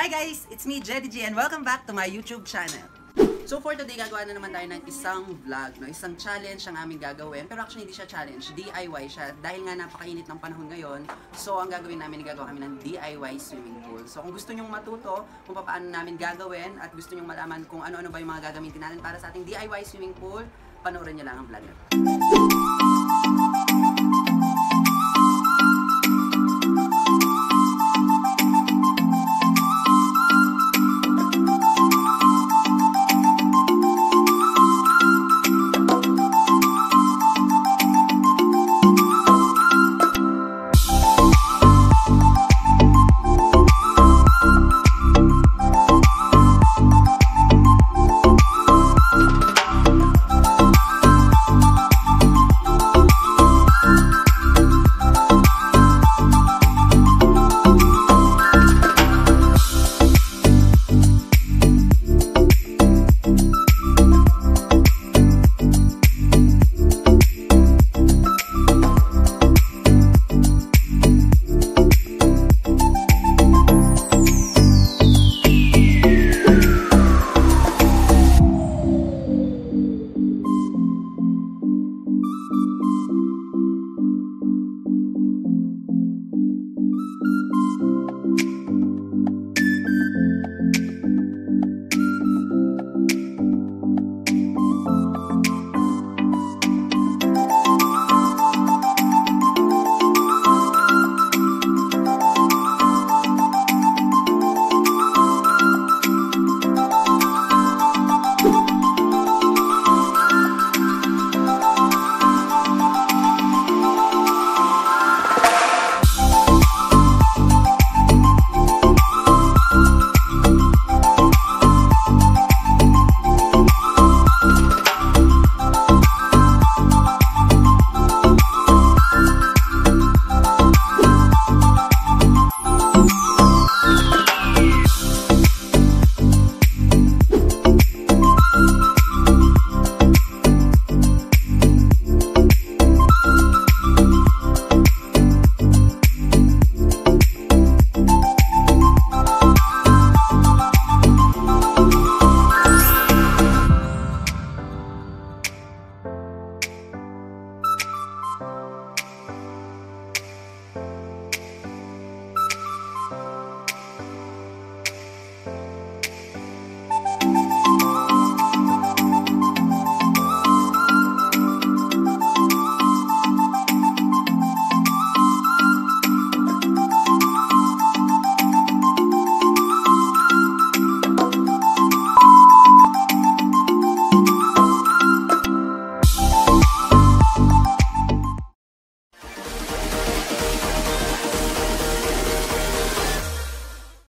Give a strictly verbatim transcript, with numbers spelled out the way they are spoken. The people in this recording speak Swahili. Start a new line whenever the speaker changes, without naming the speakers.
Hi guys! It's me, Ghedis, and welcome back to my YouTube channel. So for today, gagawa na naman tayo ng isang vlog, no? Isang challenge ang aming gagawin. Pero actually hindi siya challenge, D I Y siya. Dahil nga napakainit ng panahon ngayon, so ang gagawin namin, gagawa kami ng D I Y swimming pool. So kung gusto nyong matuto kung paano namin gagawin at gusto nyong malaman kung ano-ano ba yung mga gagamitin natin para sa ating D I Y swimming pool, panoorin nyo lang ang vlog na.